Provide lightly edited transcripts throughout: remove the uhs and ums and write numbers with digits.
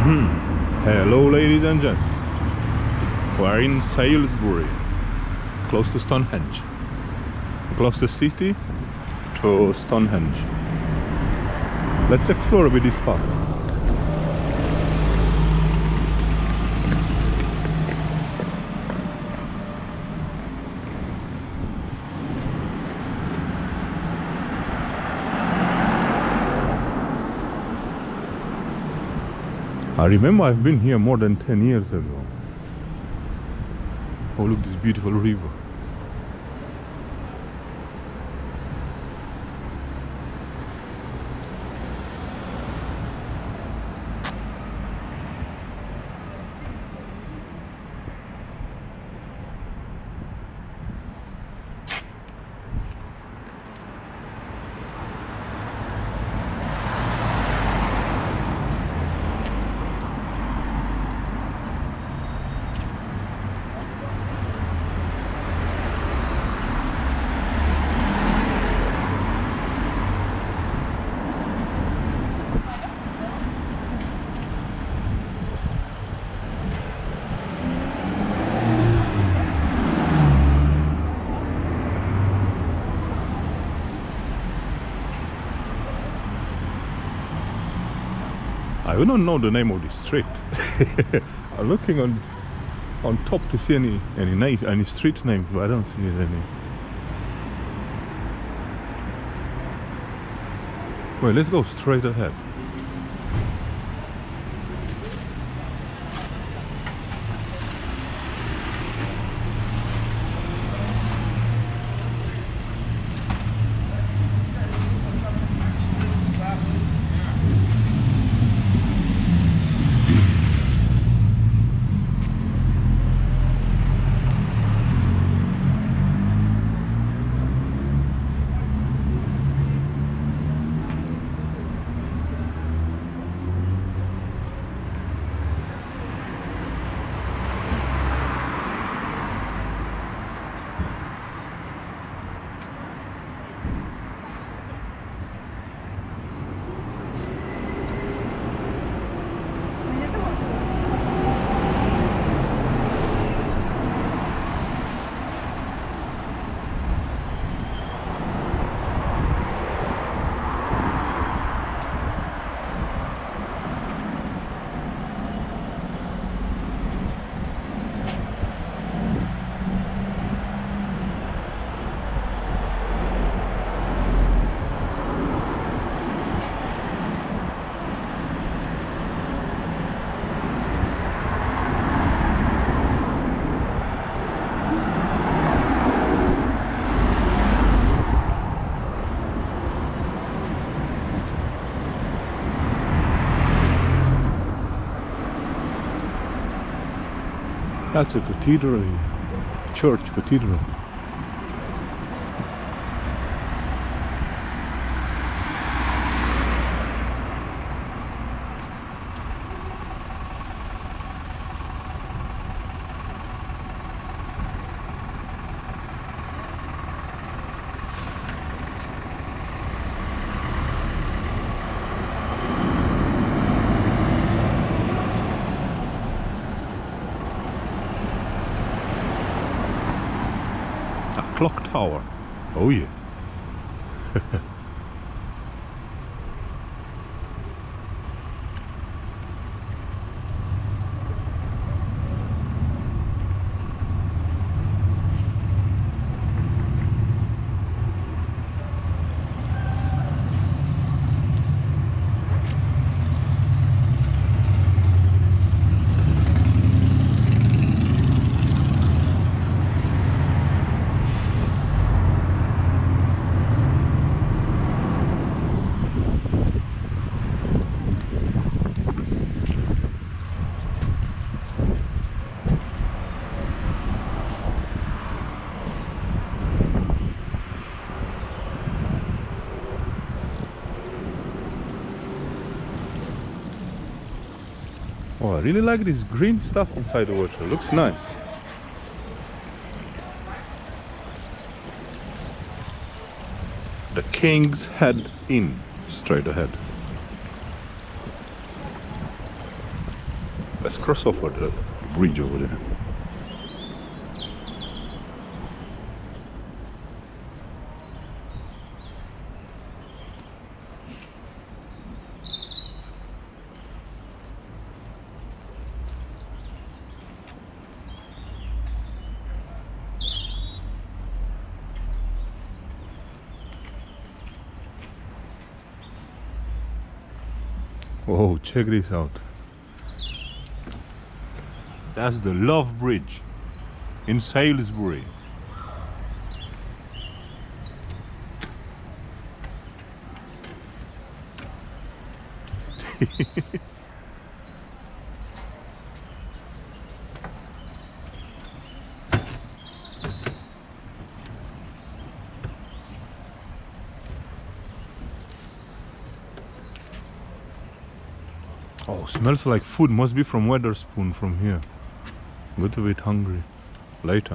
Hello ladies and gentlemen, we're in Salisbury, close to Stonehenge, close to the city to Stonehenge. Let's explore a bit this park. I remember I've been here more than 10 years ago. Oh, look, this beautiful river. I don't know the name of this street. I'm looking on top to see any street names, but I don't see any. Well, let's go straight ahead. That's a cathedral, church cathedral. Clock tower. Oh yeah. Oh, I really like this green stuff inside the water. Looks nice. The King's Head Inn, straight ahead. Let's cross over the bridge over there. Oh, check this out. That's the Love Bridge in Salisbury. Oh, smells like food. Must be from Weatherspoon from here. Got a bit hungry. Later.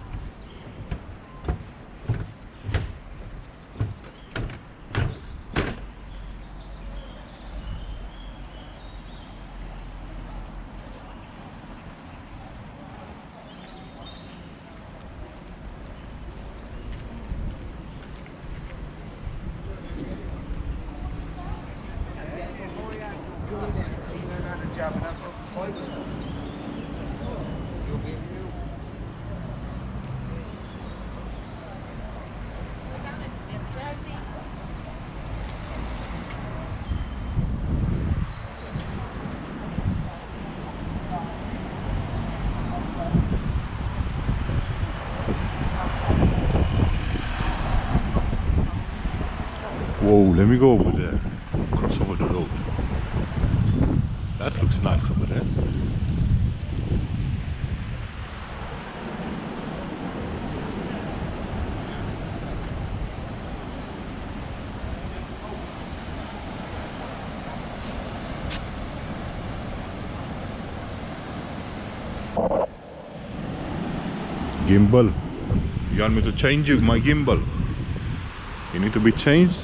Whoa, let me go over there. Cross over the road. That looks nice over there. Gimbal. You want me to change my gimbal? You need to be changed?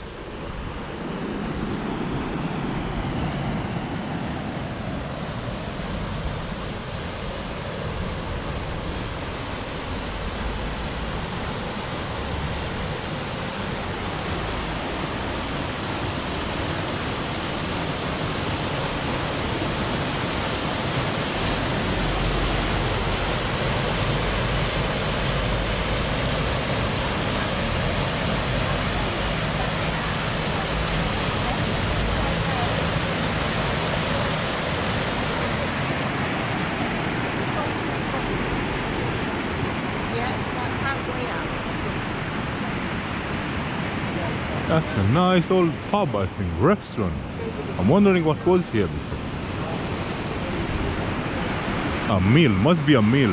That's a nice old pub, I think, restaurant. I'm wondering what was here before. A meal, must be a meal.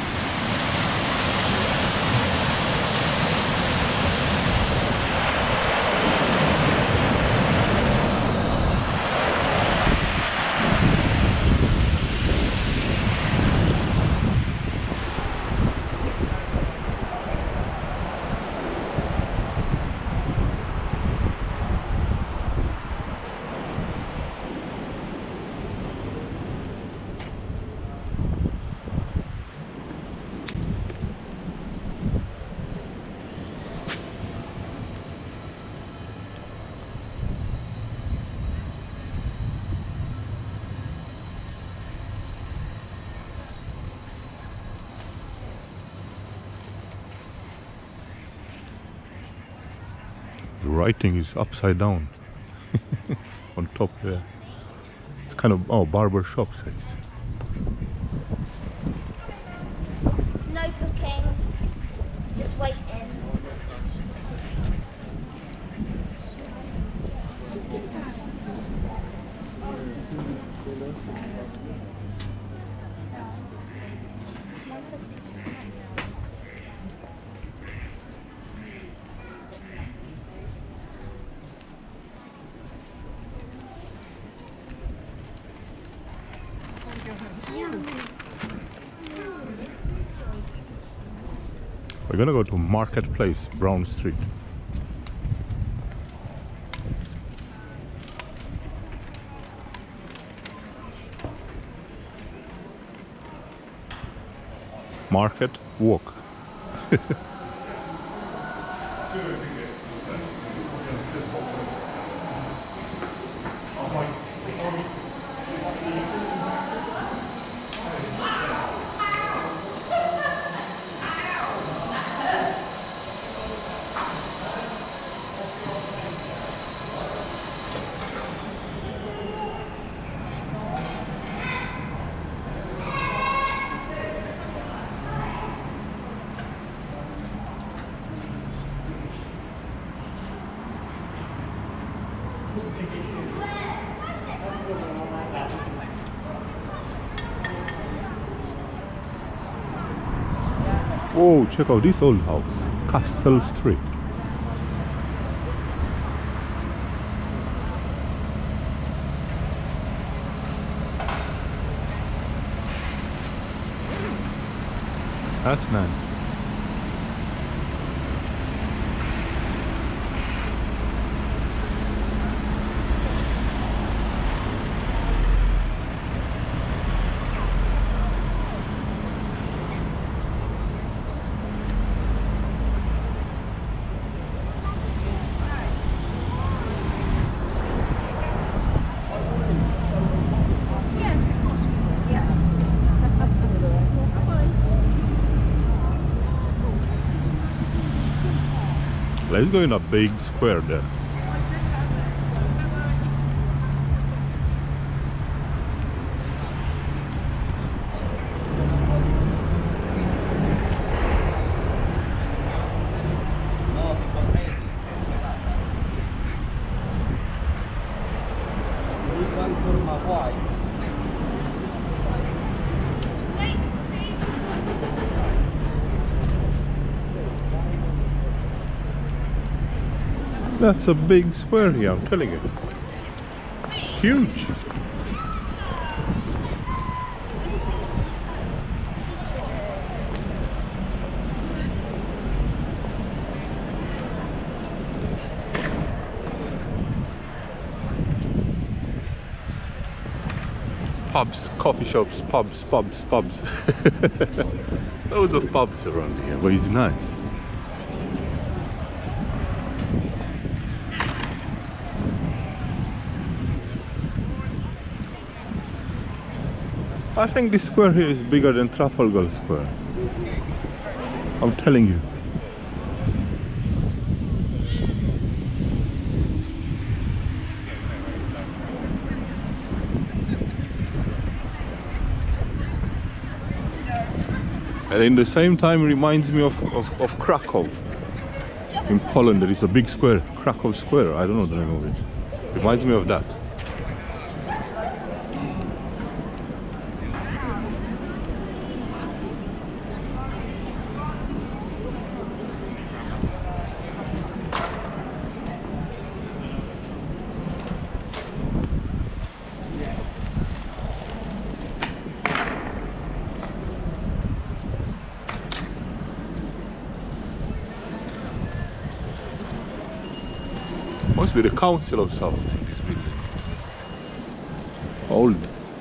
The writing is upside down on top there. It's kind of, oh, barber shop says. No booking, just waiting. We're gonna go to Marketplace, Brown Street. Market walk. Whoa, check out this old house, Castle Street. That's nice. Let's go in a big square there. That's a big square here, I'm telling you. Huge. Pubs, coffee shops, pubs. Loads of pubs around here, but it's nice. I think this square here is bigger than Trafalgar Square. I'm telling you. And in the same time reminds me of Krakow. In Poland there is a big square, Krakow Square, I don't know the name of it. Reminds me of that. Must be the council or something, this building. Old.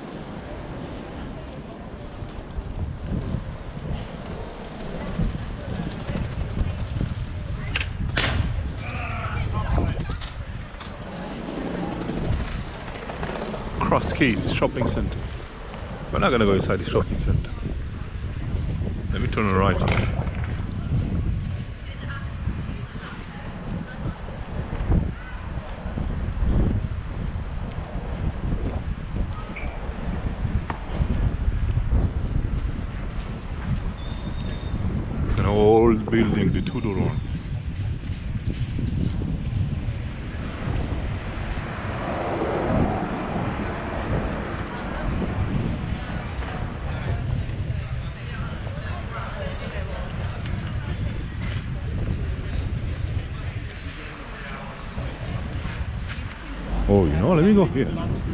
Cross Keys Shopping Center. We're not gonna go inside the shopping center. Let me turn right. An old building, the Tudor one. Oh, you know, let me go here.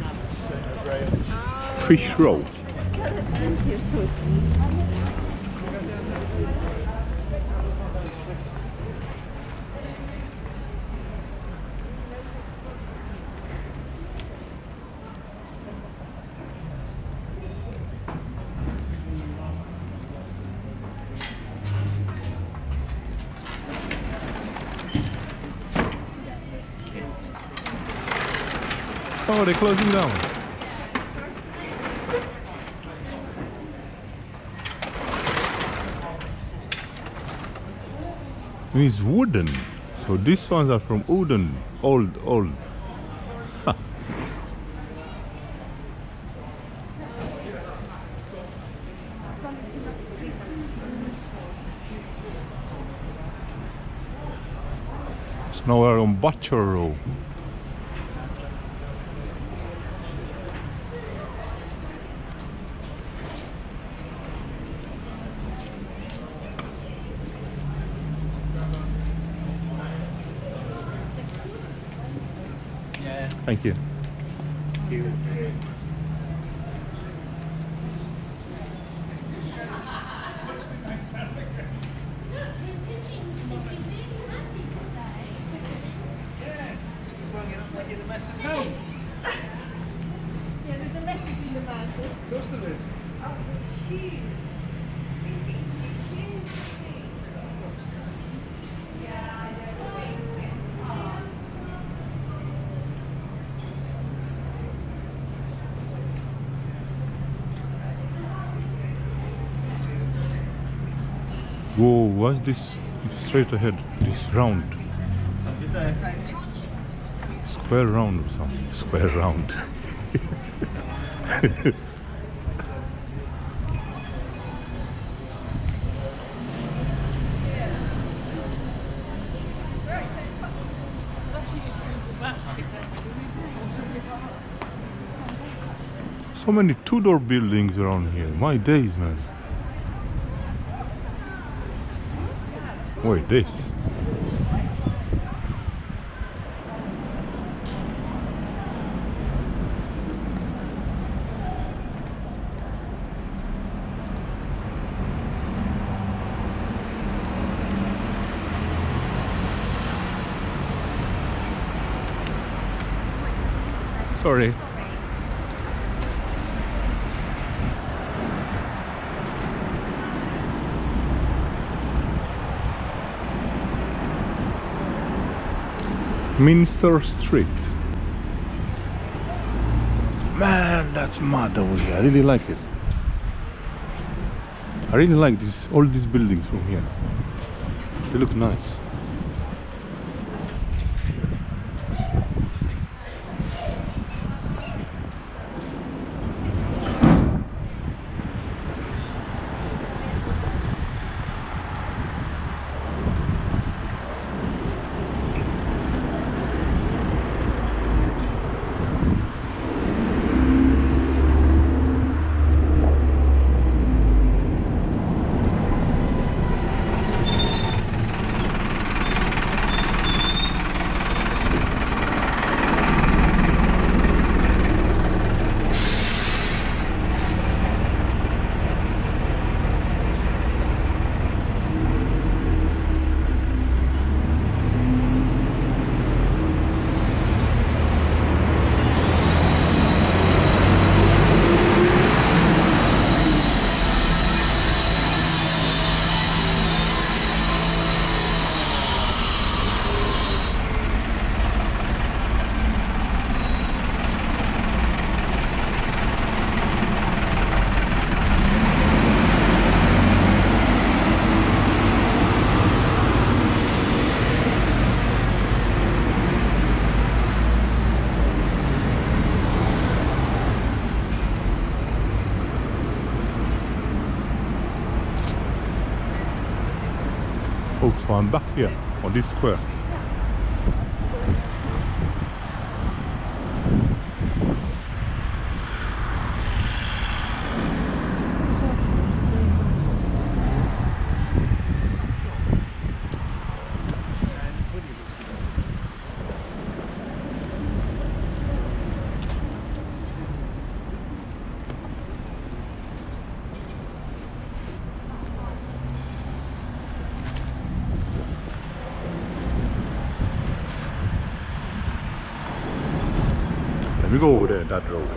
Fish Road. Oh, they're closing down. It's wooden. So these ones are from wooden. Old. Huh. So now we're on Butcher Row. Thank you. Yeah, there's a message in the bag. Of course there is. Oh, they're huge. Whoa, what's this straight ahead? This round. Square round or something. Square round. So many Tudor buildings around here. My days, man. Wait, this. Sorry. Minster Street. Man, that's mad over here. I really like it. I really like this, all these buildings from here. They look nice. Oh, so I'm back here on this square. We go over there, that road.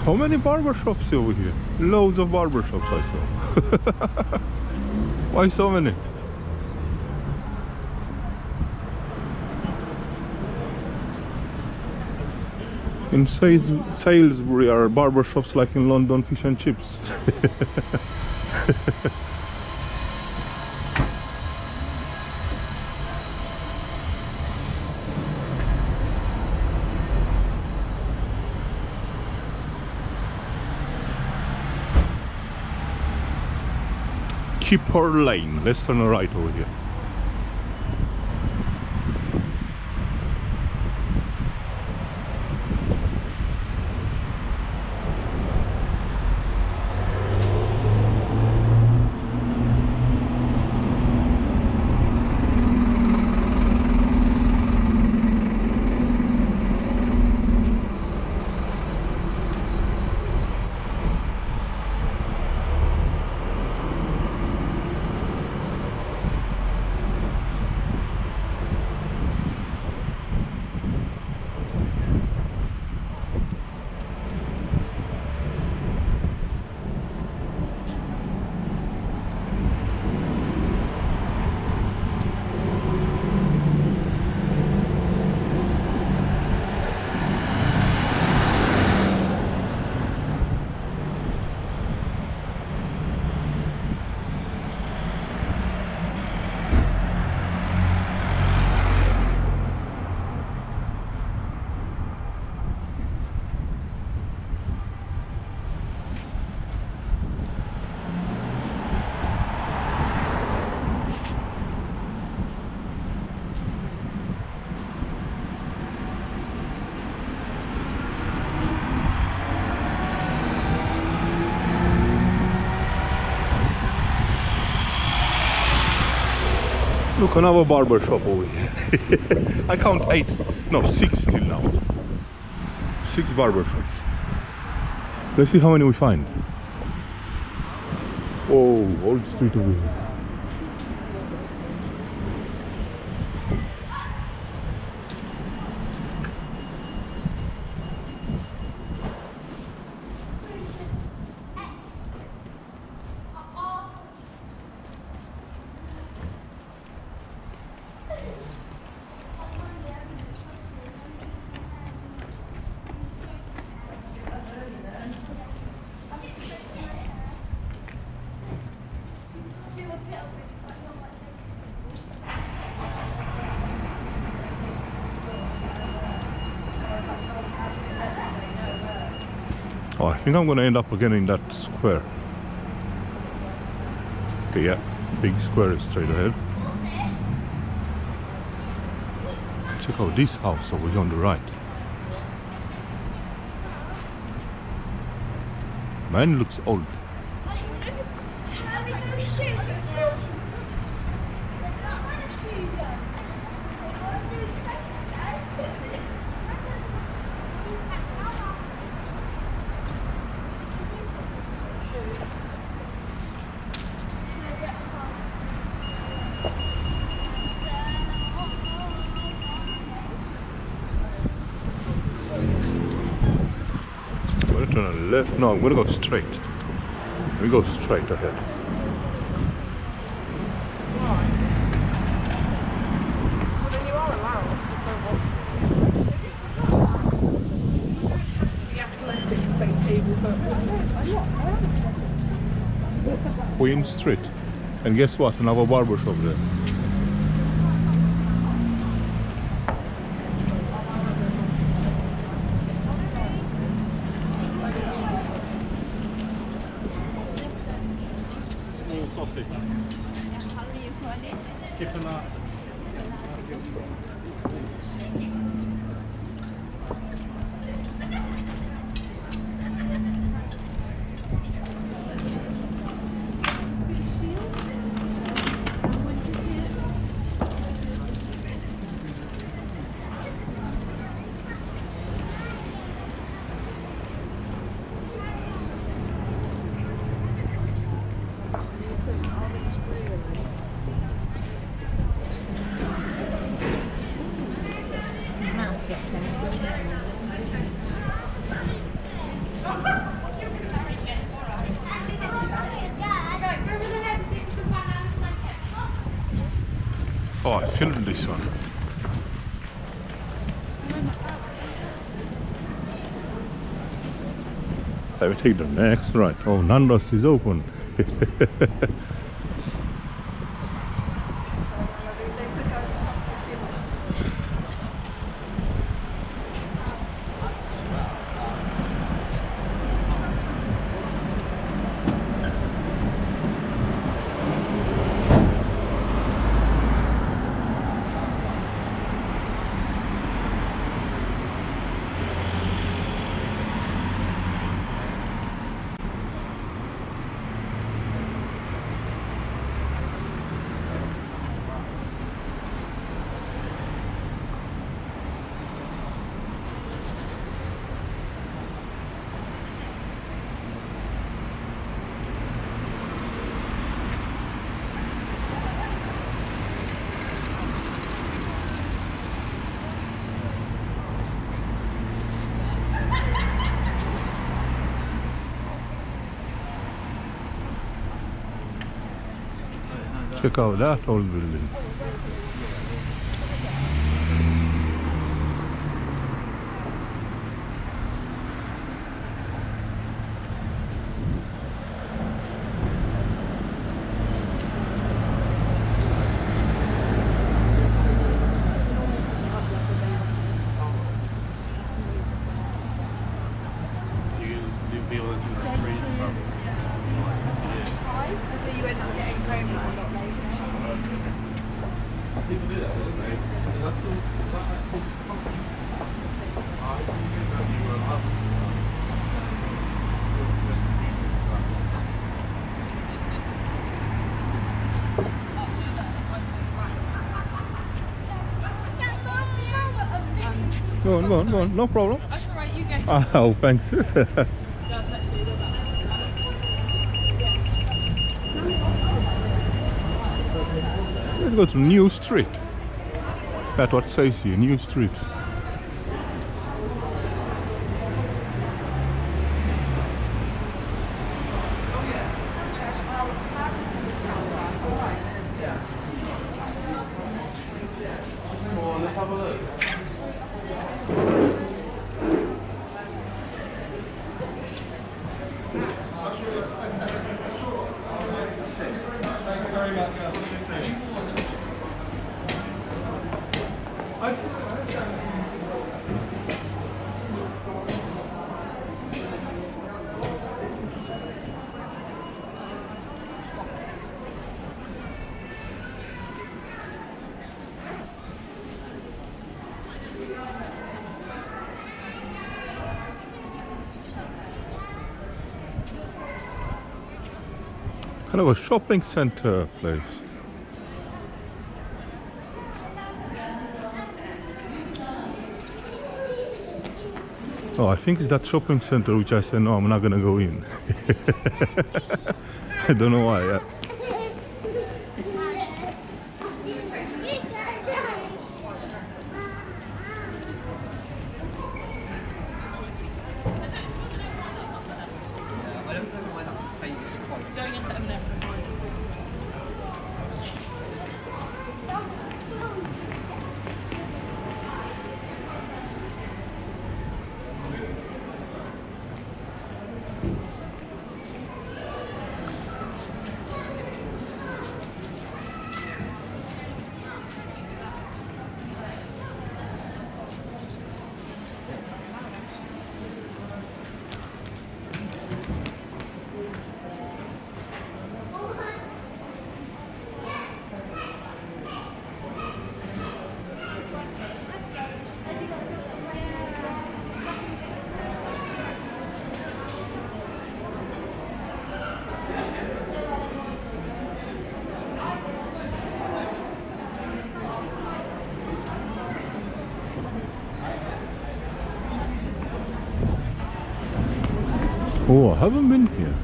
So many barber shops over here. Loads of barber shops I saw. Why so many? In Salisbury are barber shops like in London fish and chips. Commuter Lane. Let's turn right over here. Look, another barber shop over here. I count 6 till now. 6 barber shops. Let's see how many we find. Oh, old street over here. Oh, I think I'm gonna end up again in that square. Okay, yeah, big square is straight ahead. Check out this house over here on the right. Man, looks old. Turn on the left. No, I'm gonna go straight. We go straight ahead. Why? Well, then you are allowed. The athletic thing table, but Queen Street. And guess what? Another barber shop there. Sausage. Kippenat. Oh, I filmed this one. I will take the next right. Oh, Nando's is open. Check out that old building. Go on, no problem. That's alright, you go. Oh, thanks. Let's go to New Street. That's what it says here, New Street. Let's have a look. Kind of a shopping center place. Oh, I think it's that shopping center which I said no, I'm not gonna go in. I don't know why. Oh, I haven't been here.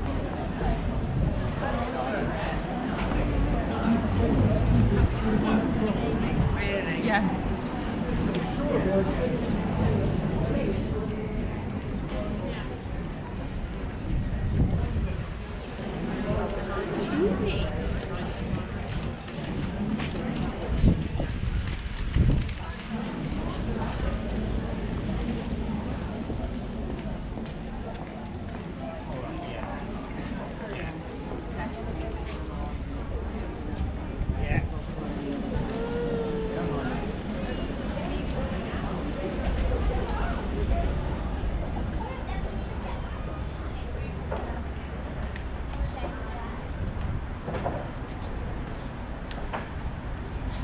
Yeah.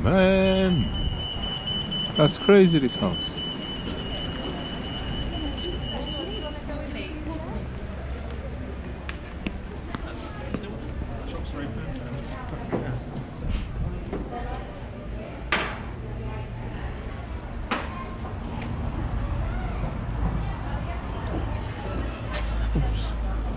Man, that's crazy, this house. Oops.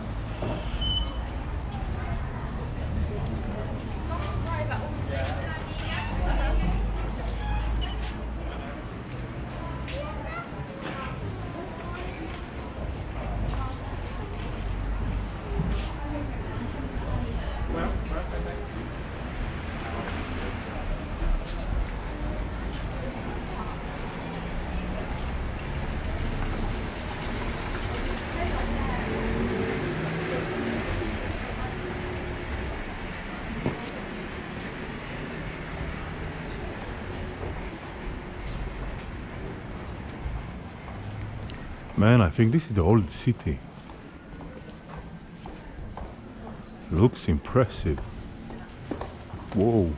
Man, I think this is the old city. Looks impressive. Whoa.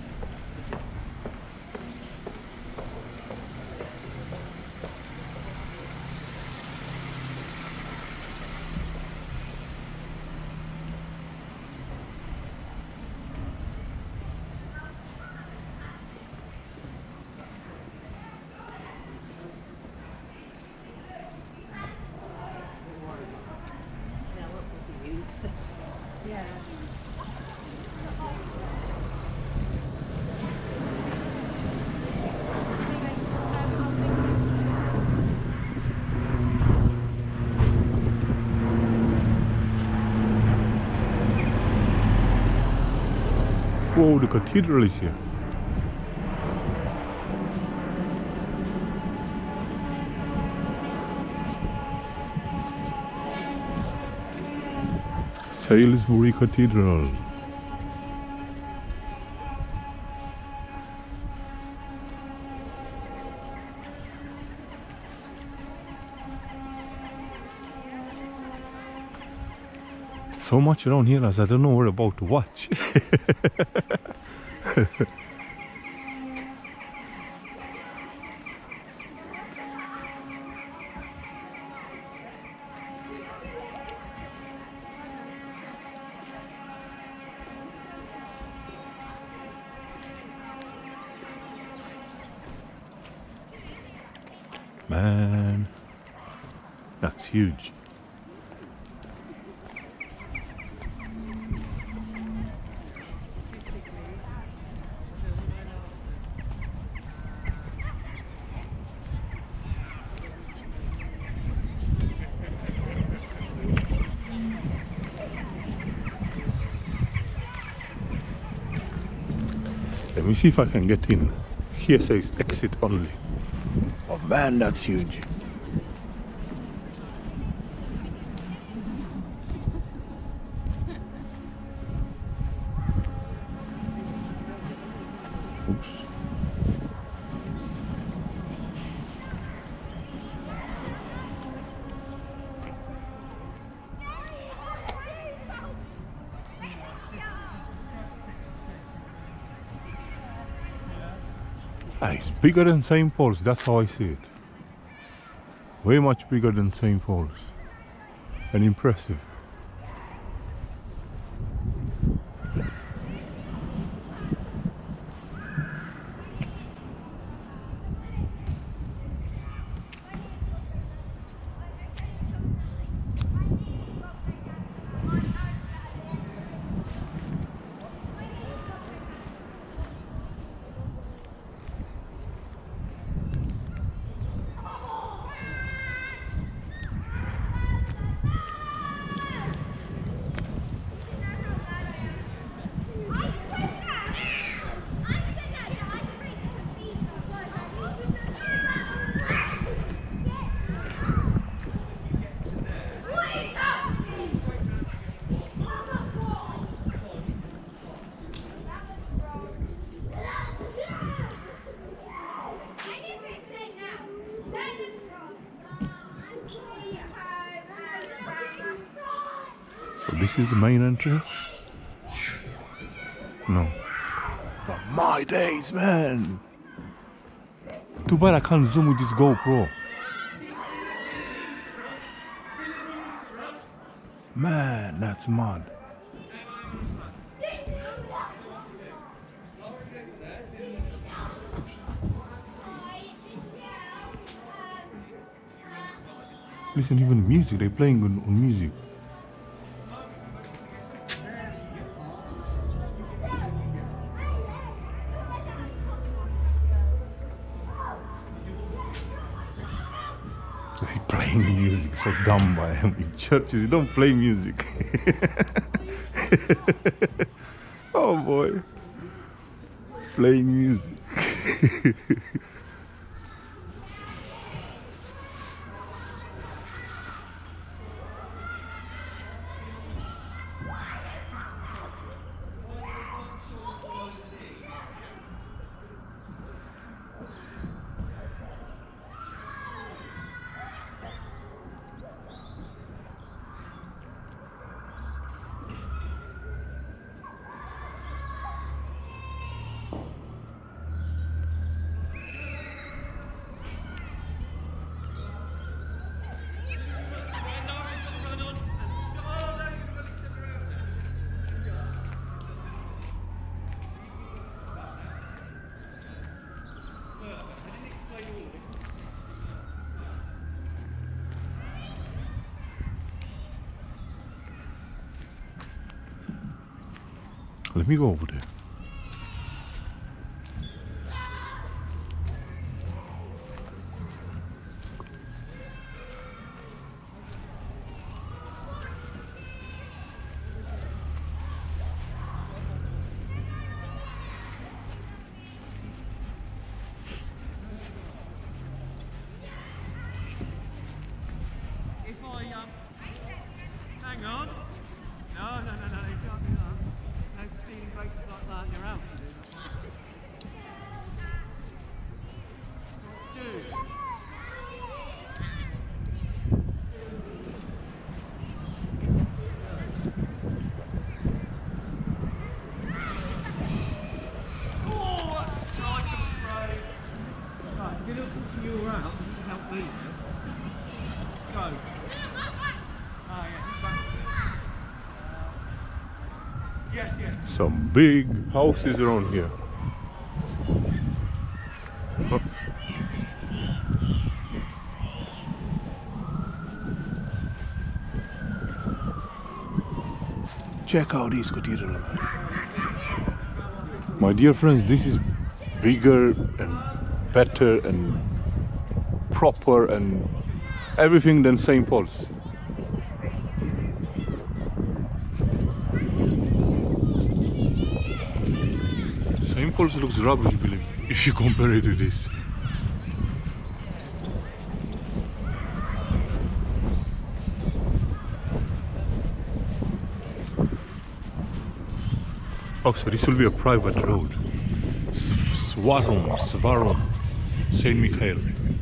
Whoa, the cathedral is here. Salisbury Cathedral. So much around here as I don't know what about to watch. Man, that's huge. Let me see if I can get in. Here says exit only. Oh man, that's huge. Oops. Ah, it's bigger than St. Paul's, that's how I see it. Way much bigger than St. Paul's. And impressive. So this is the main entrance? No. But My days, man. Too bad I can't zoom with this GoPro. Man, that's mad. Listen, even music, they're playing on music. They're playing music, so dumb by him. In churches, you don't play music. Oh boy. Playing music. Let me go over there. If I hang on. No, you can't do that. No stealing places like that, you're out. Oh, that's a strike, I'm afraid. Right, if you're pushing you around, you can help me. So, yes, yes. Some big houses around here. Oh. Check out this cathedral, man. My dear friends, this is bigger and better and proper and everything than St. Paul's. St. Paul's looks rubbish, believe me, if you compare it to this. Oh, so this will be a private road. Svarom, Saint Michael.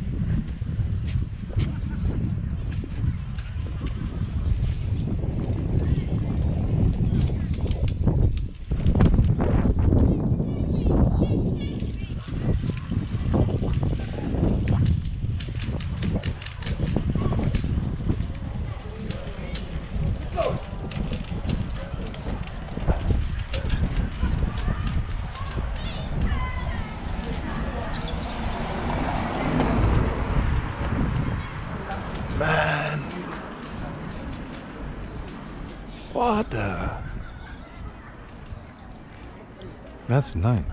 Man, what the? That's nice.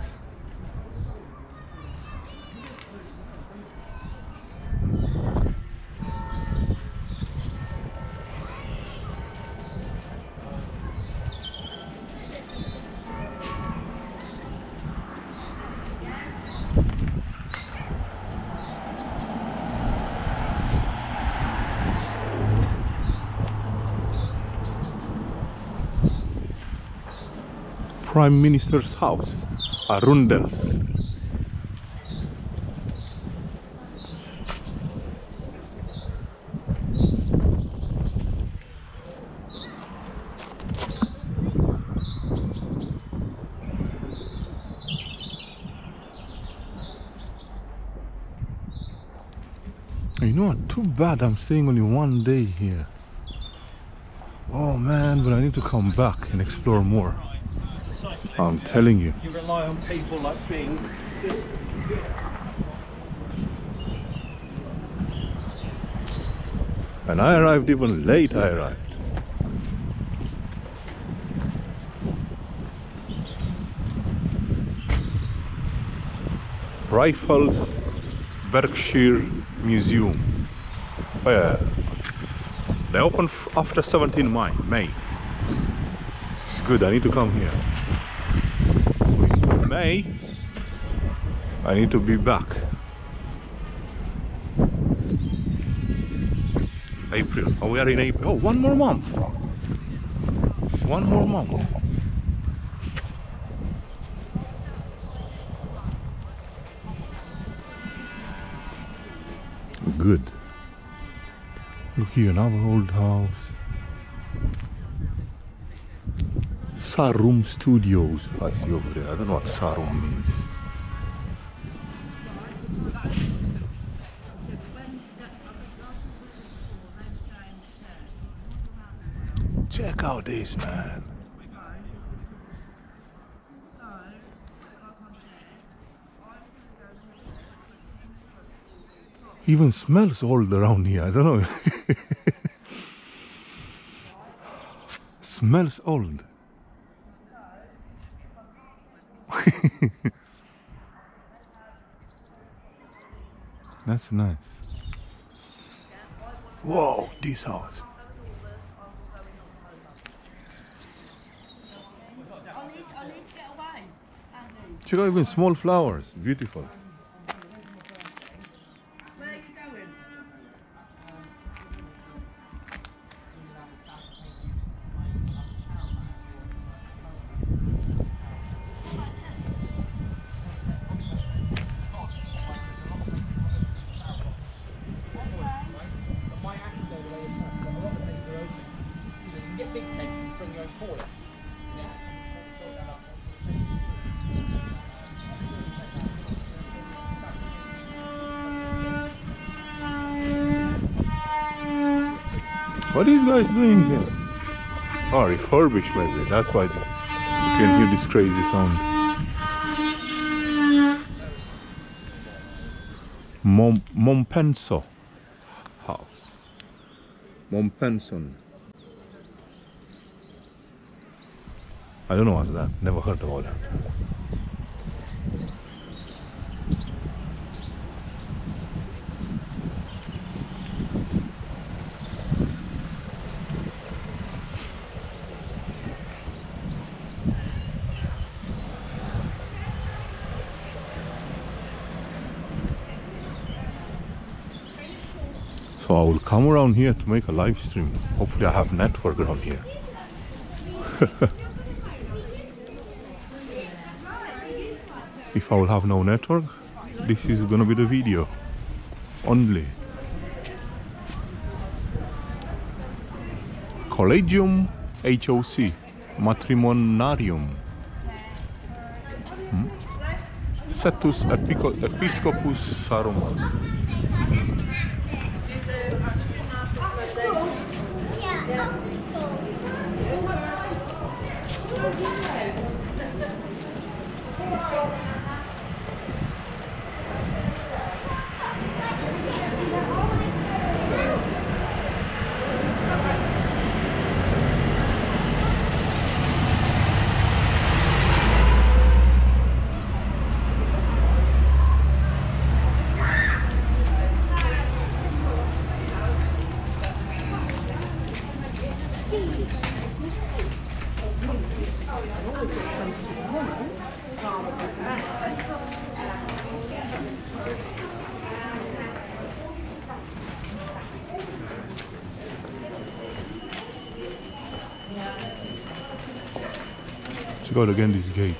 Prime Minister's house, Arundel's. know what? Too bad I'm staying only one day here. Oh man, but I need to come back and explore more. I'm telling you. You rely on people like being consistent. And I arrived even late, I arrived. Rifles Berkshire Museum. Oh yeah. They open after 17 May. It's good, I need to come here. So in May, I need to be back. April. Oh, we are in April. Oh, one more month. One more month. Good. Look here, another old house. Sarum Studios. I see over there. I don't know what Sarum means. Check out this, man. Even smells old around here. I don't know. Smells old. That's nice. Whoa, this house. Check out even small flowers. Beautiful. Where are you going? What are these guys doing here? Oh, refurbishment. That's why you can hear this crazy sound. Mompenso house. Mompenson. I don't know what's that. Never heard about it. So I will come around here to make a live stream. Hopefully I have network around here. If I will have no network, this is gonna be the video only. Collegium HOC Matrimoniarium. Setus Episcopus Saruman. Check out again this gate.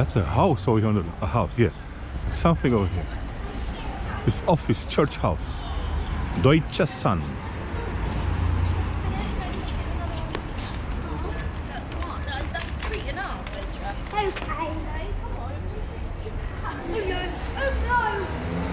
That's a house over here. A house, yeah. Something over here. This office, church house. Deutsche Sun. That's sweet enough. Okay. Come on. Oh no. Oh no.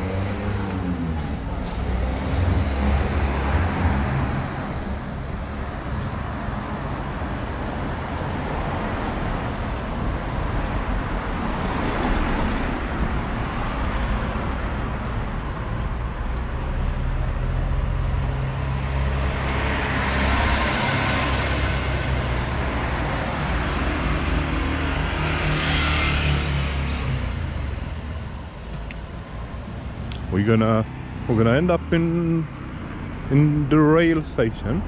We're gonna end up in the rail station.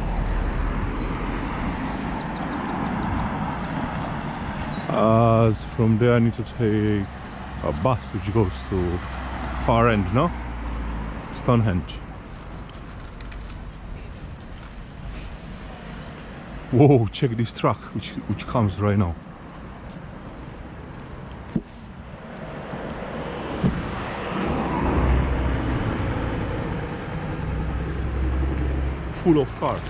As from there I need to take a bus which goes to far end, no? Stonehenge. Whoa, check this truck which comes right now. Full of cars.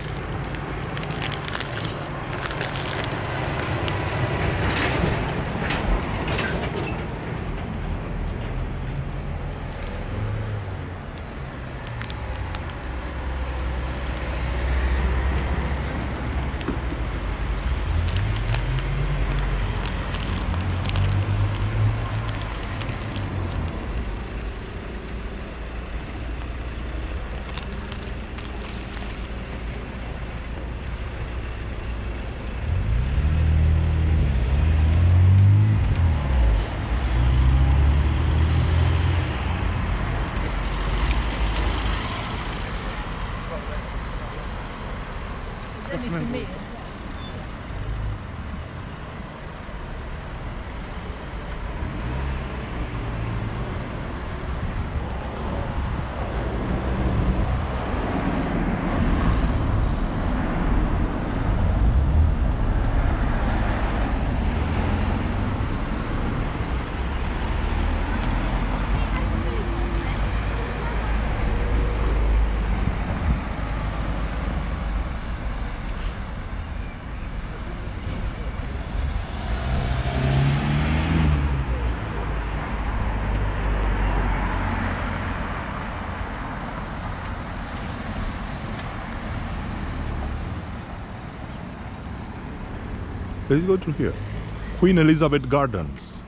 Let's go to here. Queen Elizabeth Gardens.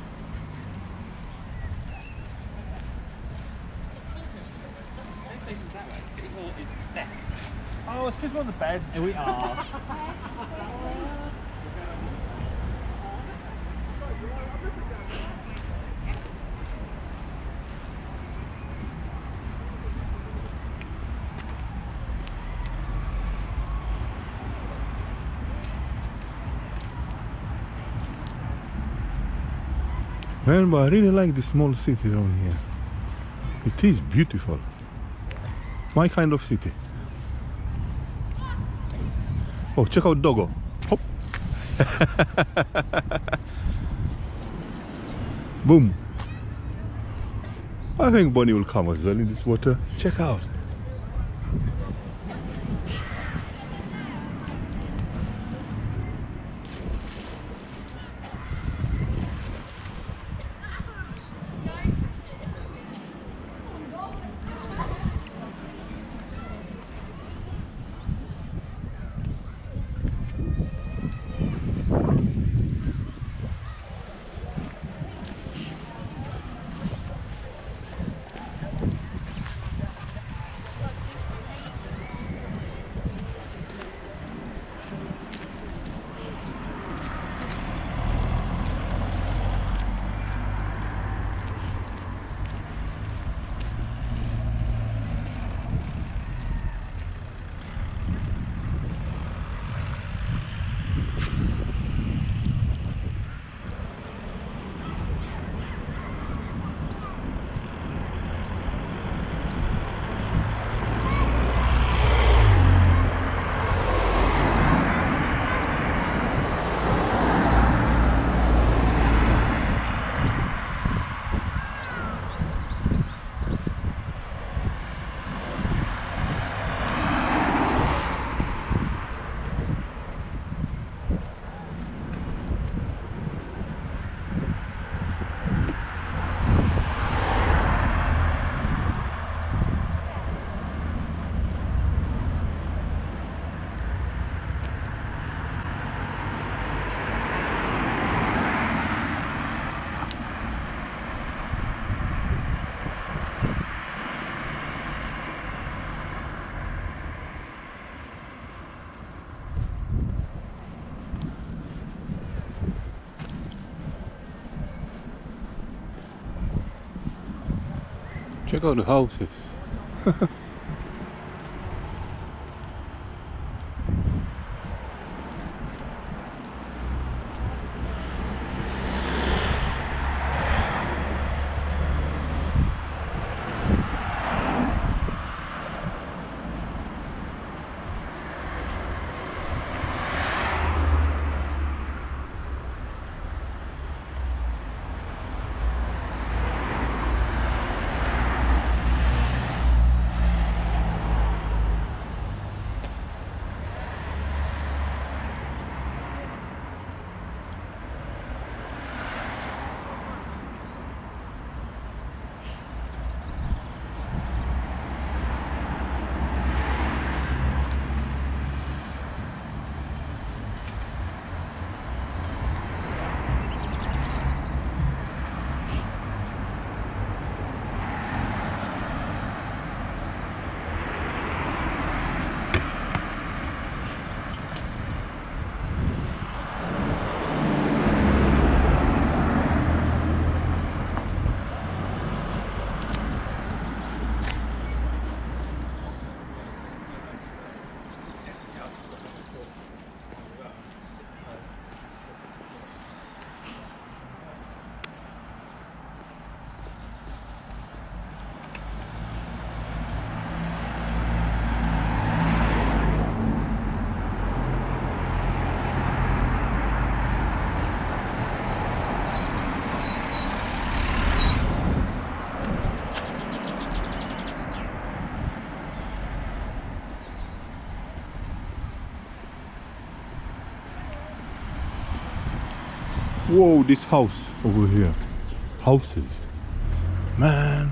Oh, it's because we're on the bed. Here we are. Man, but I really like this small city down here. It is beautiful. My kind of city. Oh, check out Doggo. Hop. Boom. I think Bonnie will come as well in this water. Check out. Check out the houses. Whoa, this house over here. Houses. Man.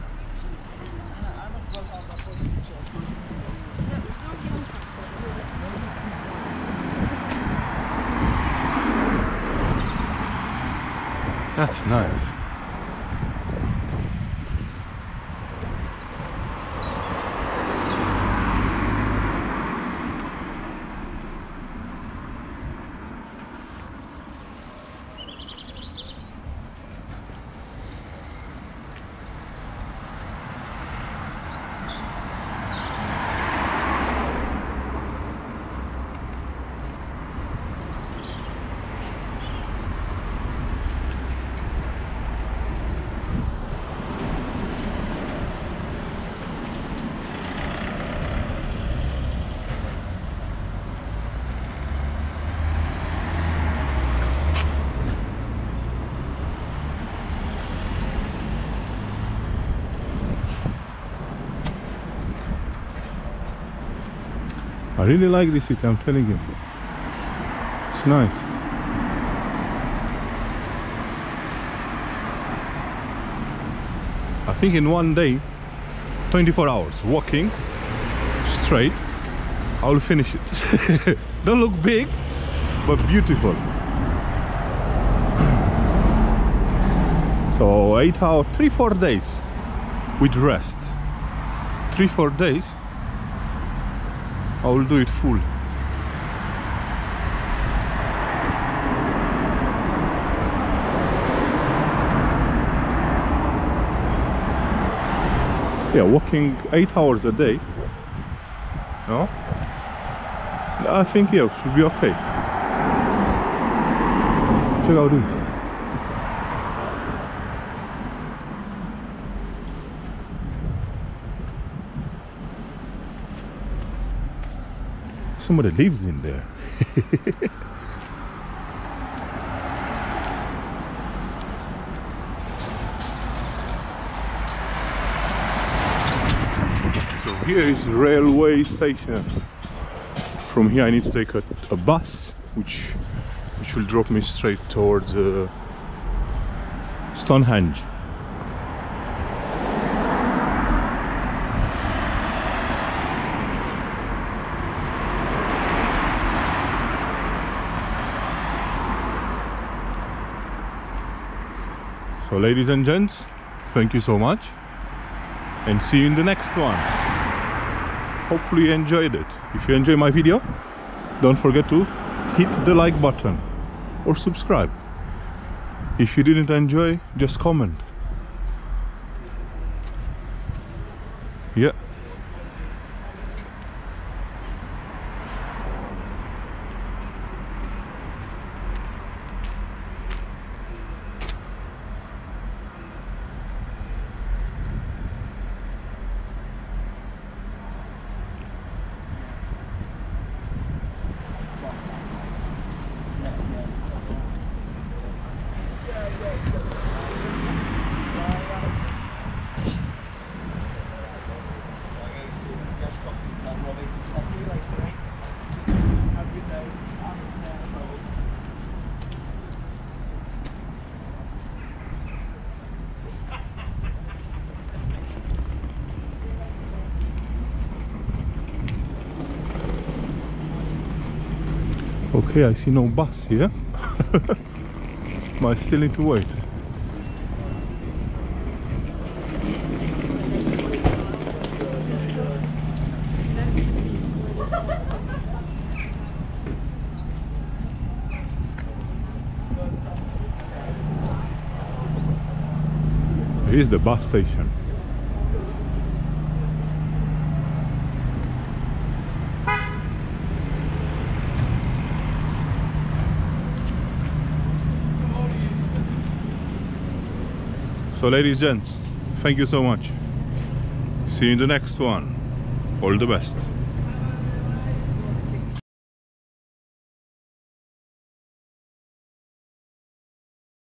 That's nice. I really like this city, I'm telling you. It's nice. I think in one day, 24 hours walking straight, I will finish it. Don't look big, but beautiful. So 8 hours, 3-4 days with rest. 3-4 days I will do it full. Yeah, walking 8 hours a day, no? I think, yeah, it should be okay. Check out this. Somebody lives in there. So here is railway station. From here I need to take a bus which will drop me straight towards Stonehenge. So ladies and gents, thank you so much and see you in the next one. Hopefully you enjoyed it. If you enjoyed my video, don't forget to hit the like button or subscribe. If you didn't enjoy, just comment. Yeah. Okay, I see no bus here. But I still need to wait. Here's the bus station. So ladies and gents, thank you so much. See you in the next one. All the best.